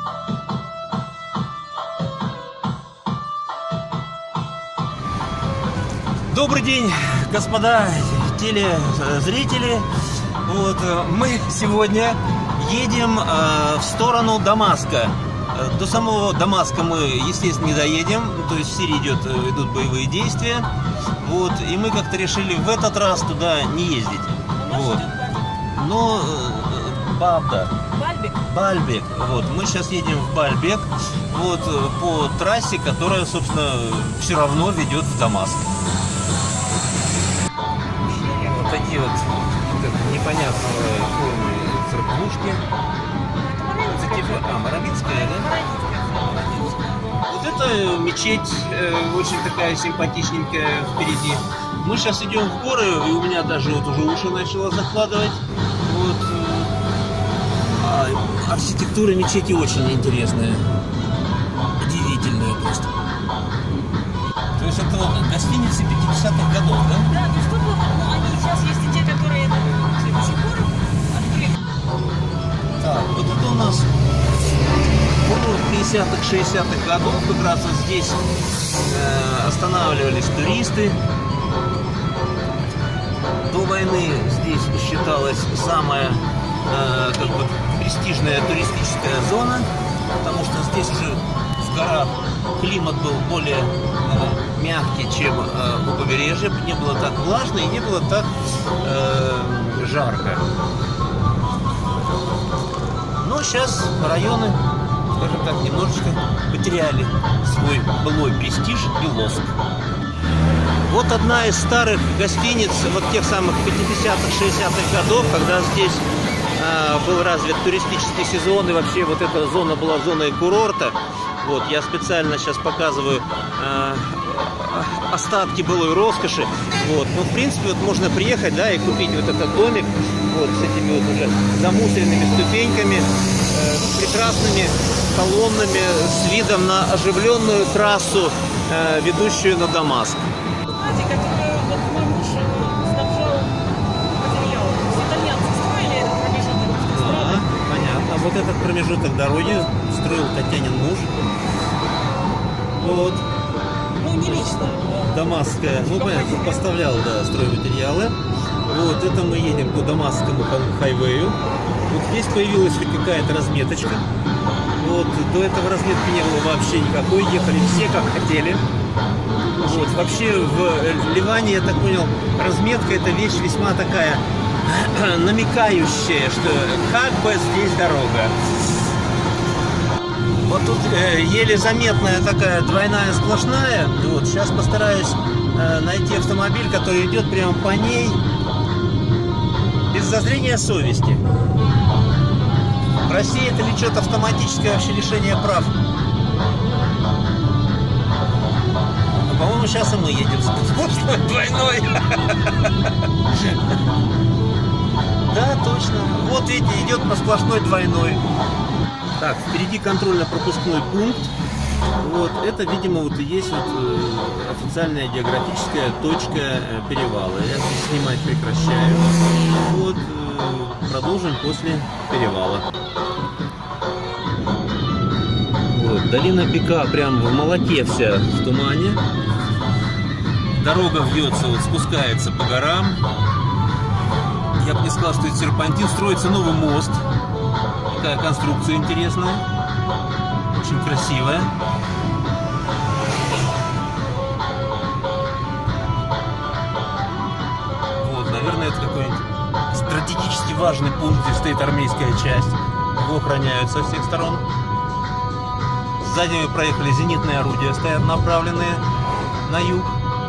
Добрый день, господа телезрители. Вот, мы сегодня едем в сторону Дамаска. До самого Дамаска мы, естественно, не доедем. То есть в Сирии идут боевые действия. Вот, и мы как-то решили в этот раз туда не ездить. Вот. Но Бальбек. Вот, мы сейчас едем в Бальбек. Вот, по трассе, которая, собственно, все равно ведет в Дамаск. Вот такие вот непонятные формы церквушки. Это типа, Моровицкая, да? Вот это мечеть, очень такая симпатичненькая впереди. Мы сейчас идем в горы, и у меня даже вот уже уши начало закладывать. Вот. Архитектура мечети очень интересная. Удивительная просто. То есть это вот гостиницы 50-х годов, да? Да, то есть тут они сейчас есть и те, которые до сих пор открыты. Так, вот это у нас по 50-х, 60-х годов как раз вот здесь останавливались туристы. До войны здесь считалась самая как бы престижная туристическая зона, потому что здесь уже в горах климат был более мягкий, чем у побережья, не было так влажно и не было так жарко. Но сейчас районы, скажем так, немножечко потеряли свой былой престиж и лоск. Вот одна из старых гостиниц, вот тех самых 50-х, 60-х годов, когда здесь был развит туристический сезон, и вообще вот эта зона была зоной курорта. Вот, я специально сейчас показываю остатки былой роскоши. Вот. Ну, в принципе, вот можно приехать, да, и купить вот этот домик, вот, с этими вот уже замусоренными ступеньками, прекрасными колоннами, с видом на оживленную трассу, ведущую на Дамаск. Которую вот мой муж снабжал материалом. Итальянцы строили этот промежуток. Да, понятно. Вот этот промежуток дороги строил Татьянин муж. Вот. Ну, не лично. Дамасская, ну понятно, поставлял, да, стройматериалы. Вот, это мы едем по Дамасскому хайвею. Вот здесь появилась хоть какая-то разметочка. Вот, до этого разметки не было вообще никакой, ехали все как хотели. Вот, вообще в Ливане, я так понял, разметка — это вещь весьма такая намекающая, что как бы здесь дорога. Вот тут еле заметная такая двойная сплошная. Вот, сейчас постараюсь найти автомобиль, который идет прямо по ней без зазрения совести. В России это лечет автоматическое вообще лишение прав. По-моему, сейчас и мы едем сплошной двойной. Да, точно. Вот видите, идет по сплошной двойной. Так, впереди контрольно-пропускной пункт. Вот, это, видимо, вот и есть вот официальная географическая точка перевала. Я здесь снимать прекращаю. Вот, продолжим после перевала. Вот, долина Бека прям в молоке вся в тумане. Дорога вьется, вот, спускается по горам. Я бы не сказал, что это серпантин. Строится новый мост. Такая конструкция интересная. Очень красивая. Вот, наверное, это какой-нибудь стратегически важный пункт, где стоит армейская часть. Его охраняют со всех сторон. Сзади мы проехали зенитные орудия, стоят направленные на юг.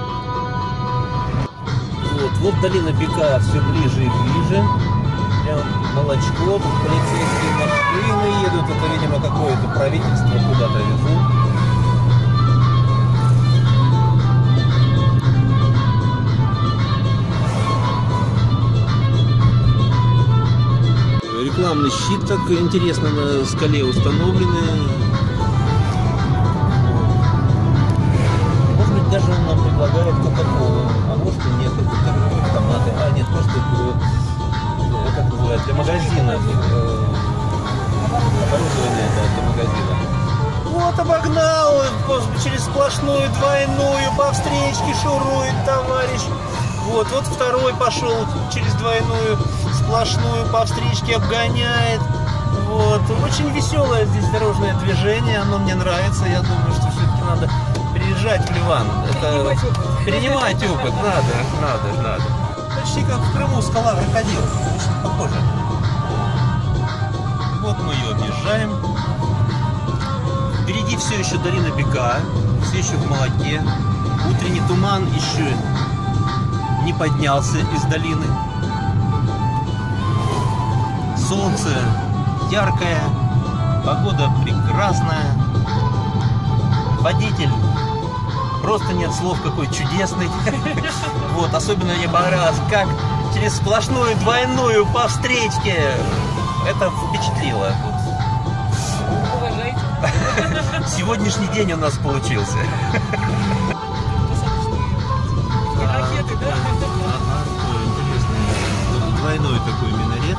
Вот долина Бека все ближе и ближе. Прям молочко, тут полицейские машины едут. Это, видимо, какое-то правительство куда-то везут. Рекламный щит так интересно на скале установленный. Может быть, даже он нам предлагает кока-колу, а может и нет, это автоматы. А, нет, просто как называется, для магазина. Оборудование, да, для магазина. Вот обогнал, через сплошную двойную по встречке шурует товарищ. Вот второй пошел через двойную сплошную по встречке, обгоняет. Вот. Очень веселое здесь дорожное движение, оно мне нравится. Я думаю, что все-таки надо приезжать в Ливан. Это перенимать опыт. Надо. Почти как в Крыму скала крокодил. Очень похоже. Вот мы ее объезжаем. Впереди все еще долина Бека, все еще в молоке. Утренний туман еще не поднялся из долины. Солнце яркое, погода прекрасная. Водитель, просто нет слов, какой чудесный. Вот, особенно мне понравилось, как через сплошную двойную по встречке. Это впечатлило. Уважайте. Сегодняшний день у нас получился. Ракеты, да? Ага, интересный. Двойной такой минарет.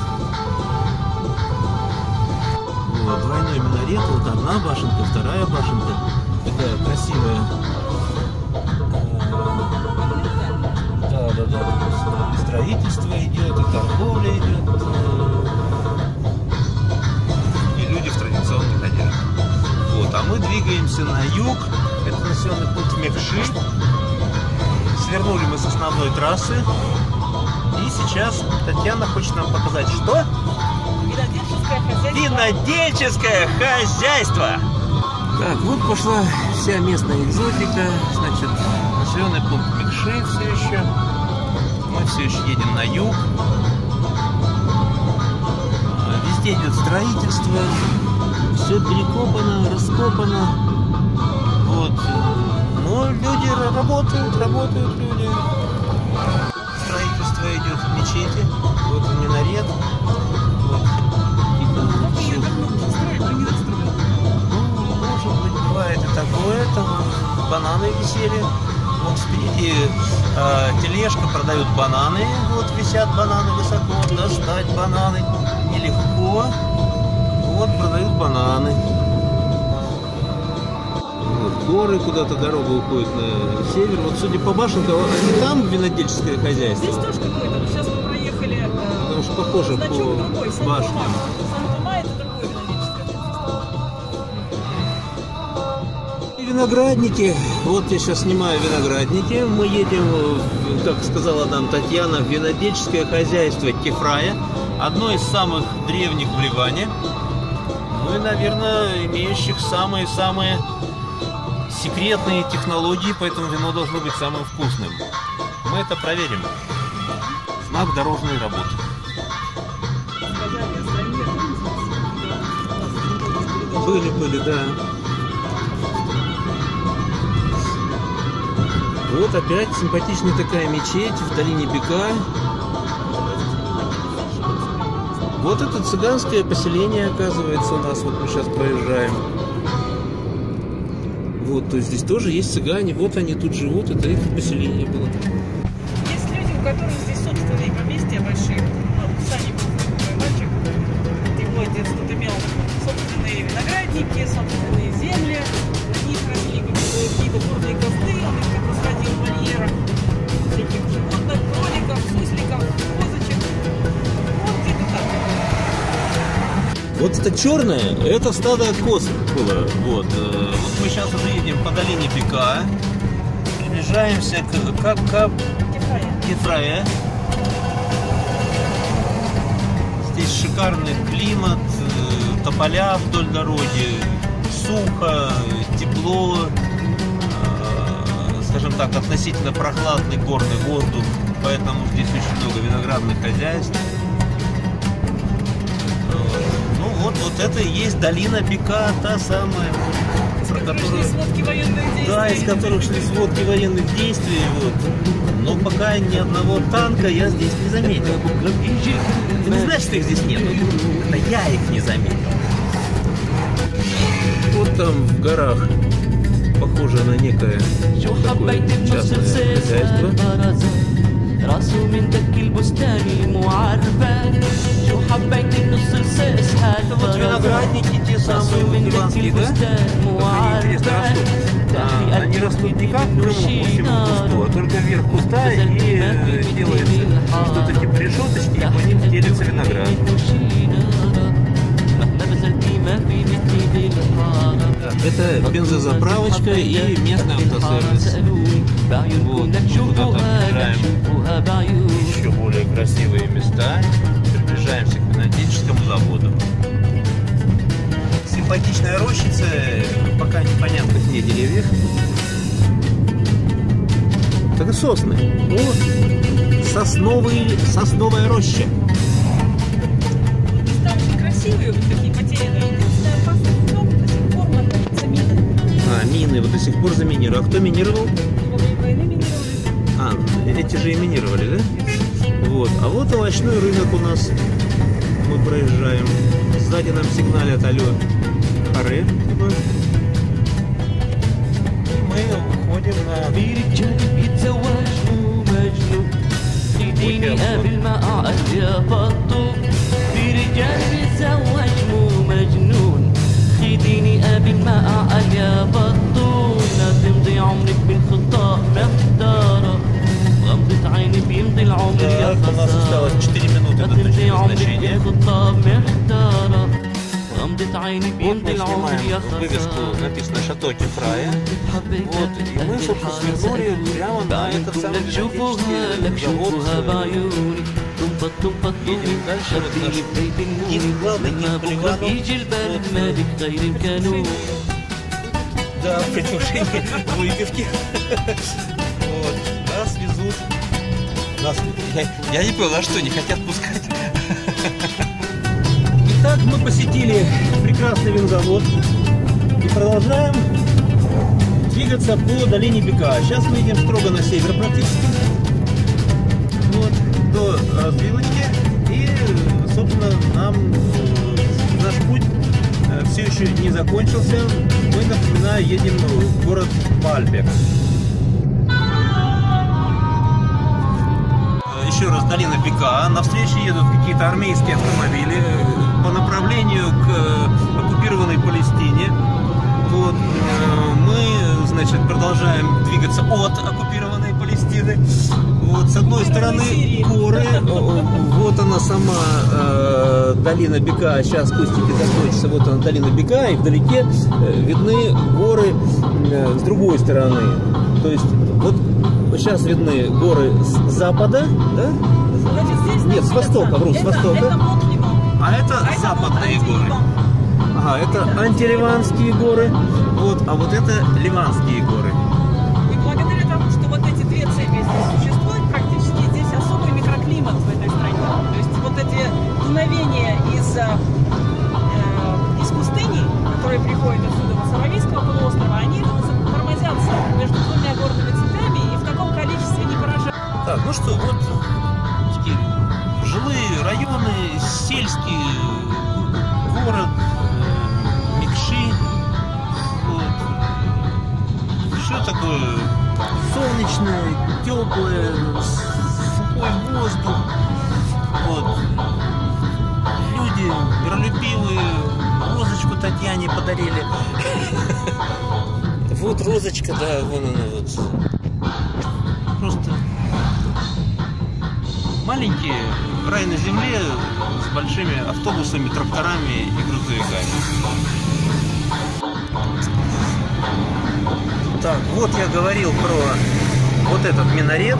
Вот, двойной минарет. Вот одна башенка, вторая башенка. Такая красивая. Да. И строительство идет, и торговля идет. И люди в традиционных одеждах. Вот, а мы двигаемся на юг. Это населенный пункт Мекши. Свернули мы с основной трассы. И сейчас Татьяна хочет нам показать, что? Винодельческое хозяйство. Винодельческое хозяйство! Так, вот пошла вся местная экзотика. Значит, населенный пункт Мекши все еще. Мы все еще едем на юг. Везде идет строительство. Все перекопано, раскопано. Вот. Но люди работают люди. Строительство идет в мечети. Вот он минарет. Вот. Ну, может быть, бывает и такое. Там бананы висели. Вот впереди тележка, продают бананы. Вот висят бананы высоко. Достать бананы нелегко. Вот продают бананы. Вот горы, куда-то дорога уходит на север. Вот судя по башенкам, не там винодельческое хозяйство. Здесь тоже какое-то. Вот сейчас мы проехали. Потому что похоже по башням. Сан-Тома это другое винодельческое хозяйство. И виноградники. Вот я сейчас снимаю виноградники. Мы едем, как сказала нам Татьяна, в винодельческое хозяйство Кефрая. Одно из самых древних в Ливане. Ну и, наверное, имеющих самые-самые секретные технологии, поэтому вино должно быть самым вкусным. Мы это проверим. Знак дорожной работы. Были, да. Вот опять симпатичная такая мечеть в долине Бека. Вот это цыганское поселение, оказывается, у нас. Вот мы сейчас проезжаем. Вот, то есть здесь тоже есть цыгане. Вот они тут живут, это их поселение было. Есть люди, у которых здесь собственные поместья большие. Вот, Саня был такой мальчик. Его отец тут имел собственные виноградники, собственные земли. На них росли какие-то бурные кусты, он их посадил в вольерах. Всяких животных, кроликов, сусликов, козочек. Вот где-то так. Вот это черное, это стадо коз было. Вот мы сейчас уже едем по долине Бека. Приближаемся к Кефрая. Здесь шикарный климат, тополя вдоль дороги, сухо, тепло, скажем так, относительно прохладный горный воздух, поэтому здесь очень много виноградных хозяйств. Ну вот это и есть долина Бека, та самая, про которую, да, из которых шли сводки военных действий. Вот. Но пока ни одного танка я здесь не заметил. Ты не знаешь, что их здесь нет? Да я их не заметил. Вот там в горах похоже на некое такое частное хозяйство. راسه من دك البستان مو عارفة شو حبيت النص السقس حال Это вот виноградники, те самые ливанские, да? Как они интересно растут. Они растут не как прямо по всему кусту, а только вверх куста и делается что-то типа решеточки, и по ним делится виноград. Это бензозаправочка и местный автосервис. Вот, куда-то приезжаем еще более красивые места. Приближаемся к винодельческому заводу. Симпатичная рощица, пока непонятных не деревьев. Так и сосны. Вот. Сосновая роща. Места очень красивые, вот такие потерянные. До сих пор находятся мины. Мины вот до сих пор заминировали. А кто минировал? Во время войны минировали. Эти же и минировали, да? Вот. А вот овощной рынок у нас. Мы проезжаем. Сзади нам сигналят алло. Аре. Мы уходим на... خديني قبل ما اعقد يا بطو في رجال بيتزوج مو مجنون خديني قبل ما اعقد يا بطو لا تمضي عمرك بالخطاء محتارة غمضة عيني بيمضي العمر يا خسارة لا تمضي عمرك بالخطاء محتارة غمضة عيني بيمضي العمر يا вывеску خسارة написано «Шато Кефрая». Вот, и мы, собственно, свернули прямо на этот самый винодельческий завод. Едем дальше, вот наш гид, главный гид полигона. Да, в предвкушении выпивки. Вот, нас везут. Я не понял, а что, не хотят пускать? Итак, мы посетили прекрасный винзавод и продолжаем двигаться по долине Бека. Сейчас мы идем строго на север практически, вот, до развилочки, и, собственно, наш путь все еще не закончился. Мы, напоминаю, едем в город Баальбек. Еще раз долина Бека. Навстречу едут какие-то армейские автомобили по направлению к оккупированной Палестине. Вот. Мы, значит, продолжаем двигаться от оккупированной Палестины. Вот. С одной стороны горы. Вот она сама долина Бека. Сейчас кустики закончатся. Вот она долина Бека. И вдалеке видны горы с другой стороны. То есть вот сейчас видны горы с запада, да? Значит, здесь Нет, с востока, вру, с востока. Это Монт-Ливан. А это западные горы. Ага, это антиливанские горы. Вот, а вот это ливанские горы. И благодаря тому, что вот эти две цепи здесь существуют, практически здесь особый микроклимат в этой стране. То есть вот эти дуновения из пустыни, которые приходят отсюда, с Аравийского полуострова, они тормозятся между двумя горными цепями и в таком количестве не поражают. Так, ну что, вот такие жилые районы, сельские, город, Мекши. Вот. Все такое солнечное, теплое, сухой воздух. Вот. Люди миролюбивые, розочку Татьяне подарили. Вот розочка, да, вон она вот. Просто маленький рай на земле с большими автобусами, тракторами и грузовиками. Так, вот я говорил про вот этот минарет.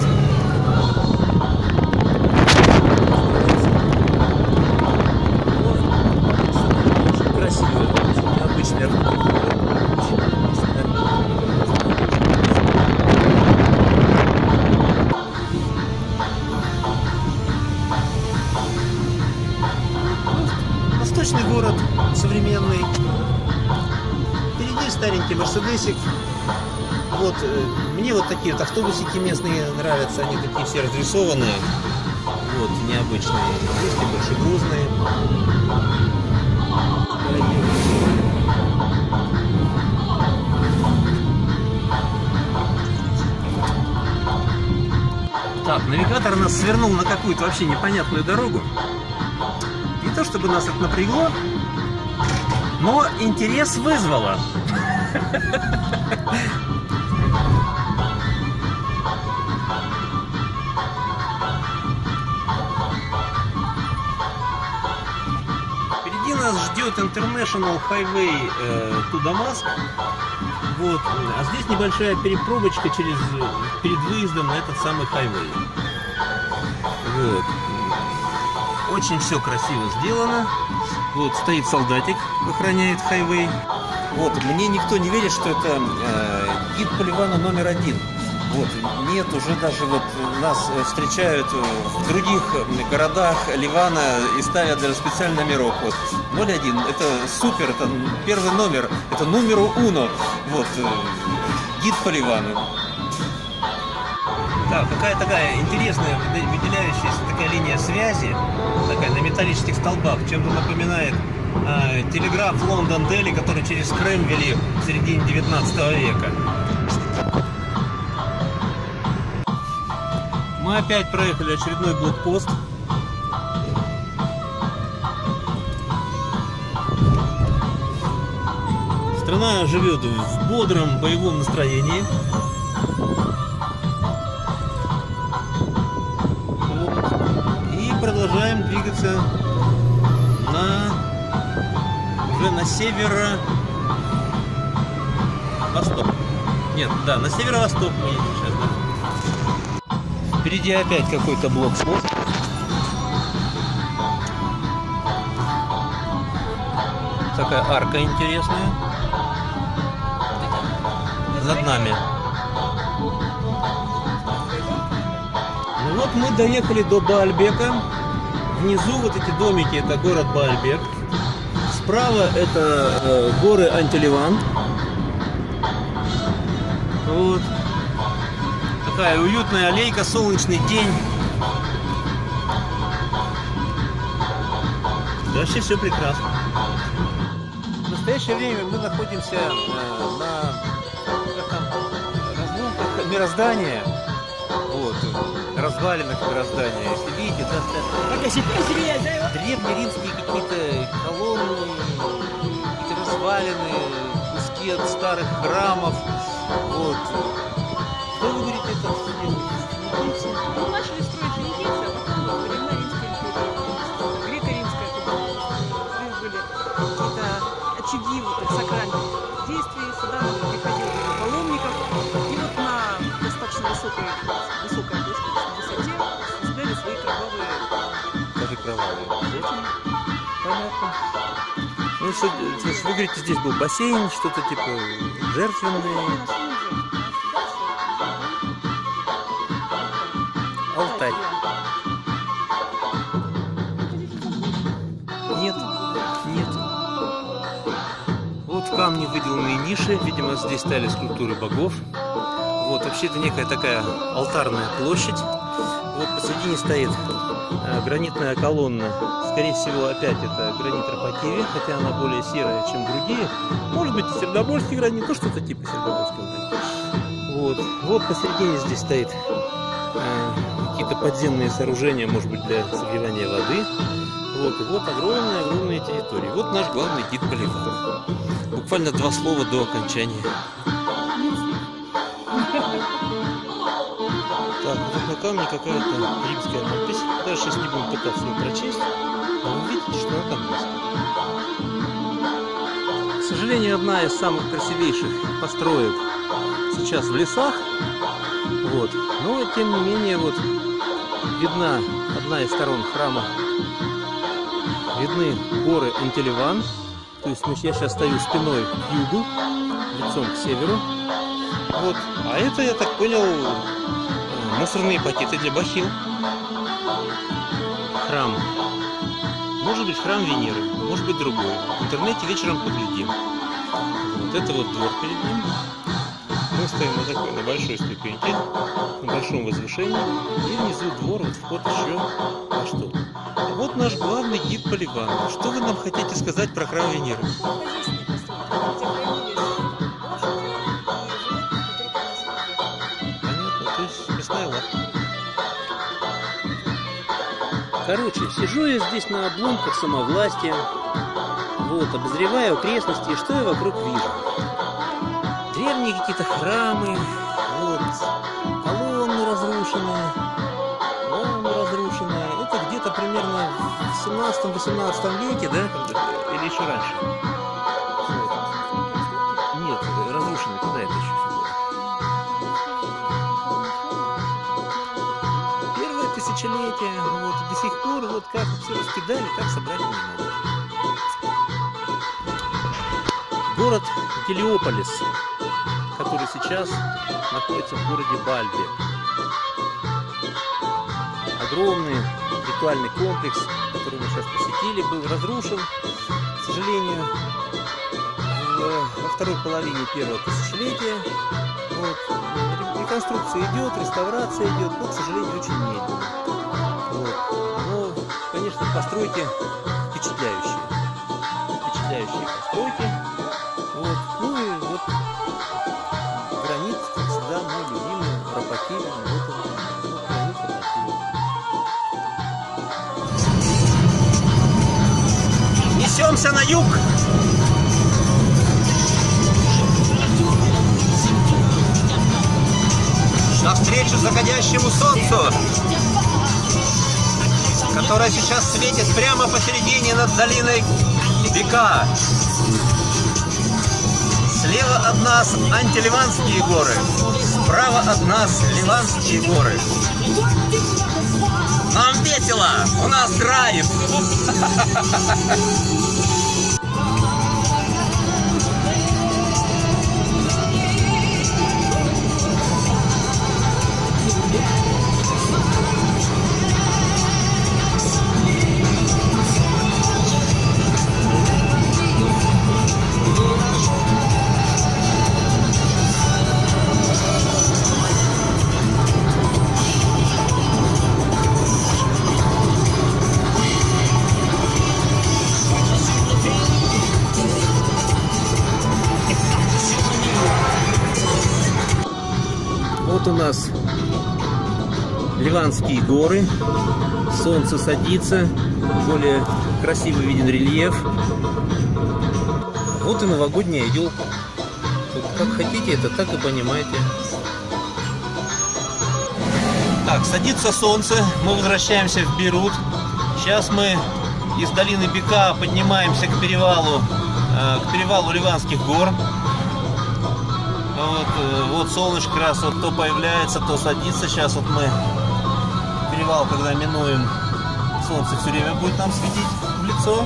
Очень красивый, очень необычный архитектура. Восточный город, современный. Впереди старенький мерседесик. Вот, мне вот такие вот автобусики местные нравятся. Они такие все разрисованные. Вот, необычные. Есть и большегрузные. Так, навигатор навигатор нас свернул на какую-то вообще непонятную дорогу. Не то чтобы нас это напрягло, но интерес вызвало. Впереди нас ждет International Highway to Damascus. Вот. А здесь небольшая перепробочка перед выездом на этот самый хайвей. Вот. Очень все красиво сделано. Вот стоит солдатик, охраняет хайвей. Вот, мне никто не верит, что это гид по Ливану номер 1. Вот, нет, уже даже вот нас встречают в других городах Ливана и ставят даже специальный номерок. Вот, 01, это супер, это первый номер, это номеру уно. Вот, гид по Ливану. Да, какая такая интересная, выделяющаяся такая линия связи, такая на металлических столбах, чем-то напоминает телеграф Лондон-Дели, который через Крым вели в середине 19 века. Мы опять проехали очередной блокпост. Страна живет в бодром боевом настроении. Вот. И продолжаем двигаться уже на северо-восток. Нет, да, на северо-восток мы едем сейчас, да. Впереди опять какой-то блокпост. Такая арка интересная. Над нами. Ну вот мы доехали до Баальбека. Внизу вот эти домики, это город Баальбек. Справа это горы Антиливан. Вот. Такая уютная аллейка, солнечный день. Вообще все прекрасно. В настоящее время мы находимся на разломках мироздания. Вот, развалинах мироздания. Если видите, да, древнеримские какие-то колонны, какие-то развалины, куски от старых храмов. Вот. Что вы говорите, это финикийцы? Ну, начали строить финикийцы, а потом времена Римской империи, греко-римская, здесь были какие-то очаги вот их сакральных действий, сюда приходили паломников, и вот на достаточно высокой высоте осуществляли свои кровавые. Даже кровавые. Понятно. Ну, что, вы говорите, здесь был бассейн, что-то типа жертвенное. Алтарь. Нет, нет. Вот в камне выделанные ниши. Видимо, здесь стояли скульптуры богов. Вот, вообще это некая такая алтарная площадь. Вот посередине стоит гранитная колонна. Скорее всего, опять это гранит Ропотеви, хотя она более серая, чем другие. Может быть, и сердобольский гранит, ну что-то типа сердобольского гранита. Вот, вот посередине здесь стоит какие-то подземные сооружения, может быть, для согревания воды. Вот, и вот огромные территории. Вот наш главный гид по Ливану. Буквально 2 слова до окончания. Так, вот на камне какая-то римская надпись. Даже сейчас не будем пытаться ее прочесть. Но вы видите, что она там есть. К сожалению, одна из самых красивейших построек сейчас в лесах. Вот. Но, тем не менее, вот видна одна из сторон храма. Видны горы Антиливан. То есть я сейчас стою спиной к югу, лицом к северу. Вот. А это, я так понял, мусорные пакеты для бахил. Храм. Может быть, храм Венеры, может быть, другой. В интернете вечером поглядим. Вот это вот двор перед ним. Мы стоим на такой, на большой ступеньке, на большом возвышении. И внизу двор, вот вход еще во что-то. Вот наш главный гид по Ливану. Что вы нам хотите сказать про храм Венеры? Понятно, то есть мясная лавка. Короче, сижу я здесь на обломках самовластия, вот, обозреваю окрестности, и что я вокруг вижу? Древние какие-то храмы, вот, колонны разрушенные. Это где-то примерно в 17-18 веке, да? Или еще раньше? Нет, разрушенные, когда это еще все было? Первое тысячелетие, вот, до сих пор, вот как все раскидали, так собрать не могут. Город Гелиополис, который сейчас находится в городе Бальбек. Огромный ритуальный комплекс, который мы сейчас посетили, был разрушен, к сожалению, во второй половине первого тысячелетия. Вот. Реконструкция идет, реставрация идет, но, к сожалению, очень медленно. Вот. Но, конечно, постройки впечатляющие. Впечатляющие постройки. Вот. Ну и вот гранит, как всегда, мой любимый, Рапопель. Вот гранит Рапопель. Несемся на юг. Навстречу заходящему солнцу, которое сейчас светит прямо посередине над долиной Бека. Слева от нас антиливанские горы, справа от нас ливанские горы. Нам весело, у нас драйв. Вот у нас Ливанские горы, солнце садится, более красиво виден рельеф. Вот и новогодняя елка. Вот как хотите, это так и понимаете. Так, садится солнце, мы возвращаемся в Бейрут. Сейчас мы из долины Бека поднимаемся к перевалу Ливанских гор. Вот солнышко раз вот то появляется, то садится. Сейчас вот мы перевал, когда минуем, солнце все время будет нам светить в лицо.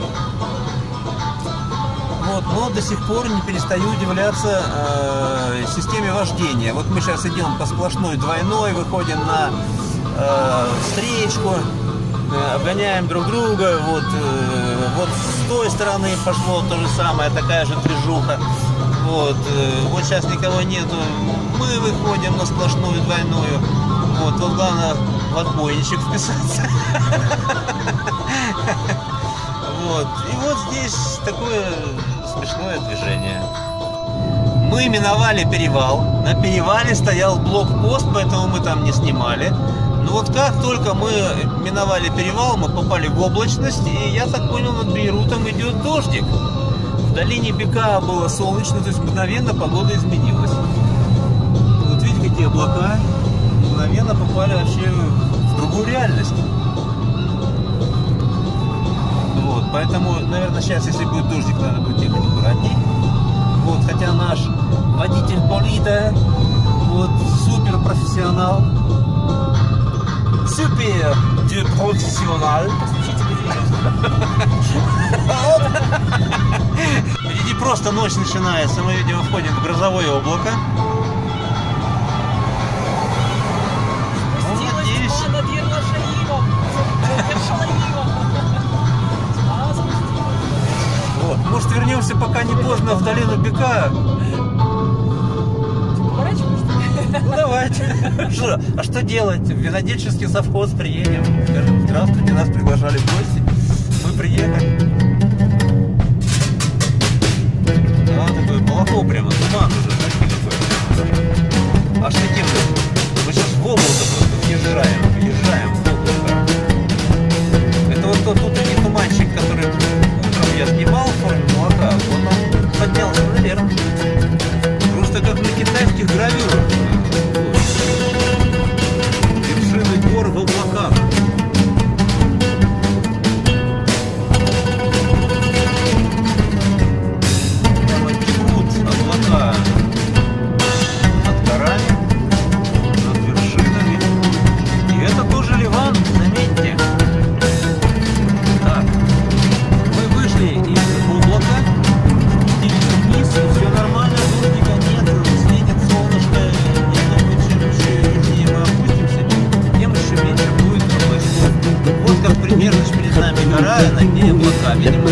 Вот, но до сих пор не перестаю удивляться системе вождения. Вот мы сейчас идем по сплошной двойной, выходим на встречку, обгоняем друг друга. Вот с той стороны пошло то же самое, такая же движуха. Вот сейчас никого нету, мы выходим на сплошную двойную. Вот главное в отбойничек вписаться. Вот. И вот здесь такое смешное движение. Мы миновали перевал. На перевале стоял блокпост, поэтому мы там не снимали. Но вот как только мы миновали перевал, мы попали в облачность. И я так понял, над Бейрутом идет дождик. В долине Бека было солнечно, то есть мгновенно погода изменилась. Вот видите, какие облака. Мгновенно попали вообще в другую реальность. Вот, поэтому, наверное, сейчас, если будет дождик, надо будет ехать аккуратней. Вот, хотя наш водитель Полита, вот, супер профессионал. Супер профессионал. Впереди просто ночь начинается. Мы, видимо, входим в грозовое облако. Вот, может, вернемся, пока не поздно, в долину Бека. Ну, давайте. А что делать? В винодельческий совхоз приедем. Скажем, здравствуйте, нас приглашали в гости. Мы приехали. Да, такое молоко прямо, туман уже. Аж таким, мы сейчас в облако просто въезжаем в облако. да. Видимо,